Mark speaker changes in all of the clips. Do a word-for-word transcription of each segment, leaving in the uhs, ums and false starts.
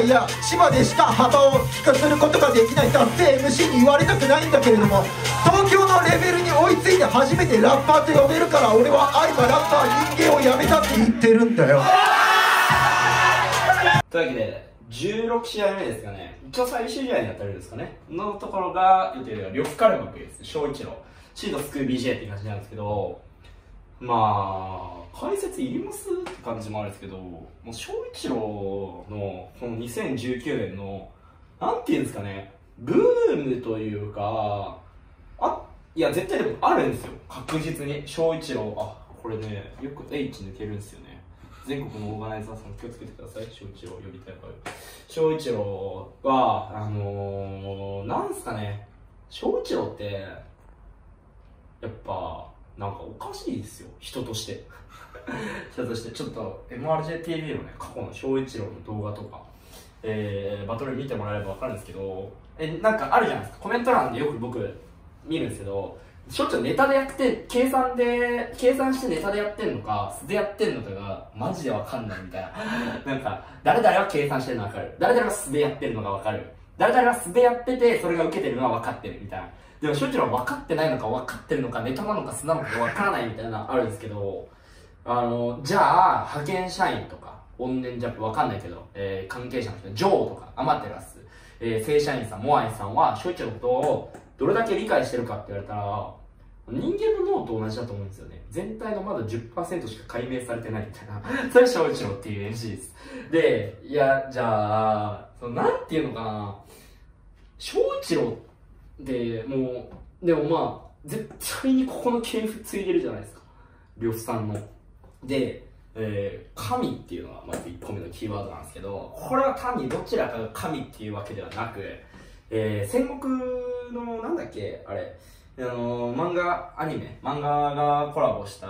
Speaker 1: 海や千葉でしか幅を利かせることができない男性 エムシー に言われたくないんだけれども、東京のレベルに追いついて初めてラッパーと呼べるから、俺は愛はラッパー人間をやめたって言ってるんだよ。
Speaker 2: というわけでじゅうろく試合目ですかね、一応最終試合に当たるんですかねのところが予定では呂布カルマ君です。翔一郎シードスクー ビージェー っていう感じなんですけど、まあ解説いりますって感じもあるんですけど、もう翔一郎のこのにせんじゅうきゅうねんのなんていうんですかね、ブームというか、あいや絶対でもあるんですよ、確実に。翔一郎、あこれねよく H 抜けるんですよね。全国のオーガナイザーさん気をつけてください。翔一郎呼びたいから。翔一郎はあのー、なんすかね、翔一郎ってやっぱなんかおかしいですよ、人として人としてちょっと エムアールジェーティービー のね過去の翔一郎の動画とか、えー、バトル見てもらえれば分かるんですけど、えなんかあるじゃないですか、コメント欄でよく僕見るんですけど、しょっちゅうネタでやって計算で計算してネタでやってんのか素でやってんのかがマジで分かんないみたいななんか誰々は計算してるのが分かる、誰々は素でやってるのが分かる、誰々は素でやっててそれが受けてるのは分かってるみたいな。でも翔一郎は分かってないのか分かってるのかネタなのか素なのか分からないみたいなあるんですけど、あのじゃあ派遣社員とかオンネンジャップ分かんないけど、えー、関係者の人ジョーとかアマテラス、えー、正社員さんモアイさんは翔一郎のことをどれだけ理解してるかって言われたら、人間の脳と同じだと思うんですよね。全体のまだ じゅっパーセント しか解明されてないみたいなそれ翔一郎っていう エムシー です。でいやじゃあそのなんていうのかな、翔一郎でもうでもまあ絶対にここの系譜ついでるじゃないですか、呂布さんの。で、えー、神っていうのがまずいっこめのキーワードなんですけど、これは単にどちらかが神っていうわけではなく、えー、戦国のなんだっけあれ、あのー、漫画アニメ漫画がコラボした、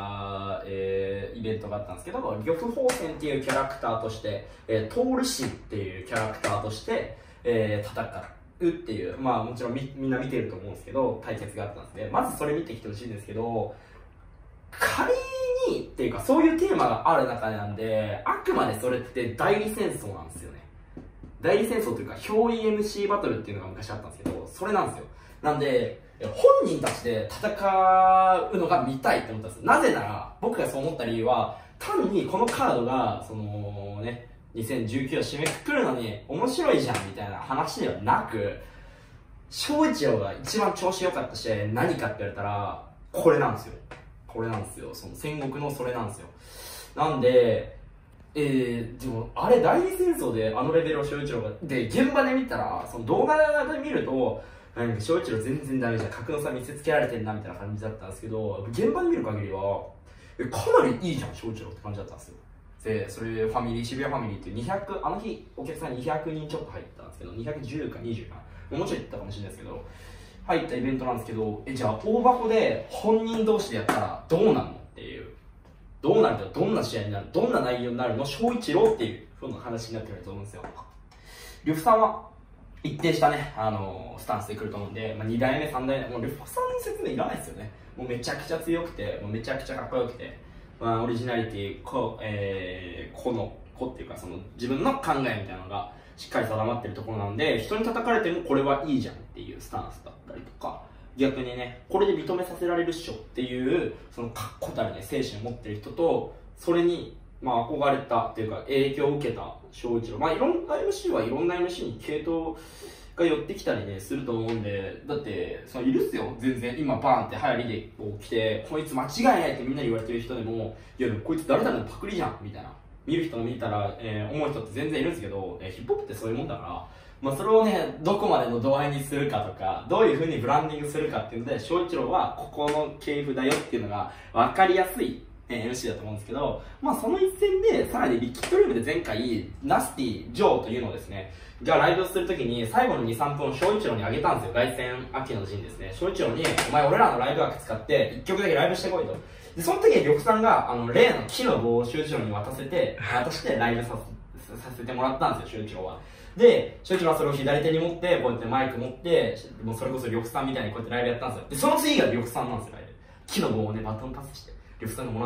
Speaker 2: えー、イベントがあったんですけど、呂布宝泉っていうキャラクターとして、えー、トール氏っていうキャラクターとして、えー、戦ったっていう、まあもちろん み, みんな見てると思うんですけど対決があったんですね。まずそれ見てきてほしいんですけど、仮にっていうかそういうテーマがある中なんで、あくまでそれって代理戦争なんですよね。代理戦争というか憑依 エムシー バトルっていうのが昔あったんですけど、それなんですよ。なんで本人たちで戦うのが見たいって思ったんです。なぜなら僕がそう思った理由は、単にこのカードがそのねにせんじゅうきゅうを締めくくるのに面白いじゃんみたいな話ではなく、翔一郎が一番調子良かった試合何かって言われたらこれなんですよ。これなんですよ。その戦国のそれなんですよ。なんで、えー、でもあれ代理戦争であのレベルを翔一郎がで現場で見たら、その動画で見るとなんか翔一郎全然ダメじゃん、格の差見せつけられてんなみたいな感じだったんですけど、現場で見る限りはえかなりいいじゃん翔一郎って感じだったんですよ。でそれファミリー渋谷ファミリーっていうにひゃくあの日お客さんにひゃくにんちょっと入ったんですけど、にひゃくじゅうかにじゅうかもうちょい行ったかもしれないですけど入ったイベントなんですけど、えじゃあ大箱で本人同士でやったらどうなるのっていう、どうなるか、どんな試合になる、どんな内容になるの翔一郎っていう風な話になってくると思うんですよ。呂布さんは一定したね、あのー、スタンスで来ると思うんで、まあ、にだいめさんだいめもう呂布さんの説明いらないですよね。もうめちゃくちゃ強くてもうめちゃくちゃかっこよくて、まあ、オリジナリティこ、えー、個の個っていうかその自分の考えみたいなのがしっかり定まってるところなんで、人に叩かれてもこれはいいじゃんっていうスタンスだったりとか、逆にねこれで認めさせられるっしょっていうその確固たるね精神を持ってる人と、それにまあ憧れたっていうか影響を受けた翔一郎、まあいろんな エムシー はいろんな エムシー に系統が寄ってきたりねすると思うんで、だってそのいるっすよ全然。今バーンって流行りでこう来てこいつ間違いないってみんなに言われてる人でも、いやでもこいつ誰々のパクリじゃんみたいな見る人が見たら、えー、思う人って全然いるんですけど、えー、ヒップホップってそういうもんだから、まあ、それをねどこまでの度合いにするかとかどういう風にブランディングするかっていうので、翔一郎はここの系譜だよっていうのが分かりやすいエムシー だと思うんですけど、まあその一戦でさらにリキッドルームで前回ナスティジョーというのをですねがライブをするときに最後の にさんぷんを翔一郎にあげたんですよ。凱旋秋の陣ですね。翔一郎にお前俺らのライブ枠使っていっきょくだけライブしてこいと。でその時に呂布さんがあの例の木の棒を翔一郎に渡せて渡してライブさせさせてもらったんですよ翔一郎は。で翔一郎はそれを左手に持ってこうやってマイク持ってもうそれこそ呂布さんみたいにこうやってライブやったんですよ。でその次が呂布さんなんですよ。ライブ木の棒をねバトンパスして呂布さんがもらうんですよ。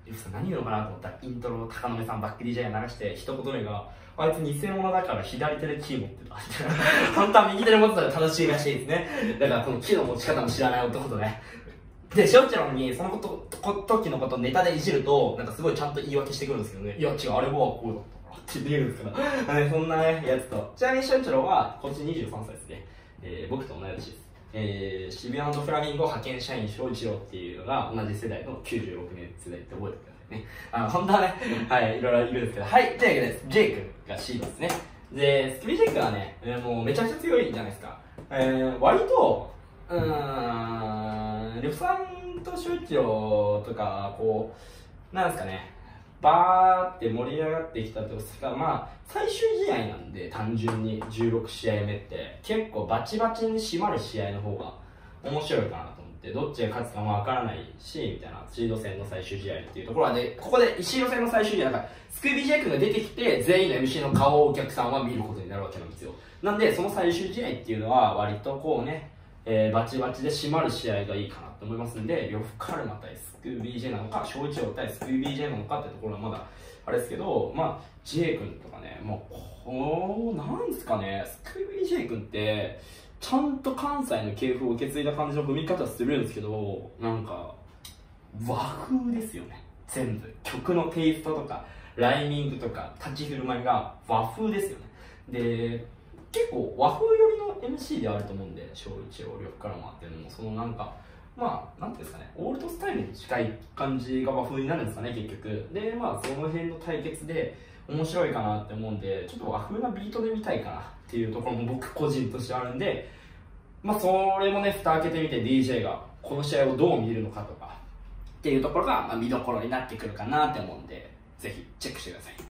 Speaker 2: リフさん何言うのかなと思ったら、イントロを高野目さんバック ディージェー が流して、一言目が、あいつ偽物だから左手でキー持ってた。本当は右手で持ってたら正しいらしいですね。だからこの木の持ち方も知らない男とね。で、翔一郎にそのこと、こ時のことをネタでいじると、なんかすごいちゃんと言い訳してくるんですけどね。いや違う、あれはこうだったからって言えるんですから。ね、そんなね、やつと。ちなみに翔一郎は、こっちにじゅうさんさいですね。えー、僕と同い年です。えー、渋谷フラミンゴ派遣社員翔一郎っていうのが同じ世代のきゅうじゅうろくねん世代って覚えてくださいね。あの、本当はね、はい、いろいろいるんですけど、はい、というわけで、ジェイ君がシードですね。で、スクビジェイ君はね、えー、もうめちゃくちゃ強いじゃないですか。えー、割と、うーん、リョフさんと翔一郎とか、こう、なんですかね、バーって盛り上がってきたとすか、まあ、最終試合なんで、単純にじゅうろくしあいめって、結構バチバチに締まる試合の方が面白いかなと思って、どっちが勝つかもわからないし、みたいな、シード戦の最終試合っていうところはね、ここでシード戦の最終試合、なんか、スクービージェイ君が出てきて、全員の エムシー の顔をお客さんは見ることになるわけなんですよ。なんで、その最終試合っていうのは、割とこうね、えー、バチバチで締まる試合がいいかなと思いますんで、呂布カルマ対スクービージェイなのか、翔一郎対スクービージェイなのかってところはまだあれですけど、まあ、ジェイ君とかね、もう、こう、なんですかね、スクービージェイ君って、ちゃんと関西の系譜を受け継いだ感じの踏み方するんですけど、なんか、和風ですよね、全部。曲のテイストとか、ライミングとか、立ち振る舞いが和風ですよね。で、結構和風寄りの エムシー であると思うんで、翔一郎、呂布カルマっていうのも、そのなんか、まあ、なんていうんですかね、オールドスタイルに近い感じが和風になるんですかね、結局。で、まあ、その辺の対決で面白いかなって思うんで、ちょっと和風なビートで見たいかなっていうところも僕個人としてあるんで、まあ、それもね、蓋開けてみて ディージェー がこの試合をどう見るのかとかっていうところが、まあ、見どころになってくるかなって思うんで、ぜひチェックしてください。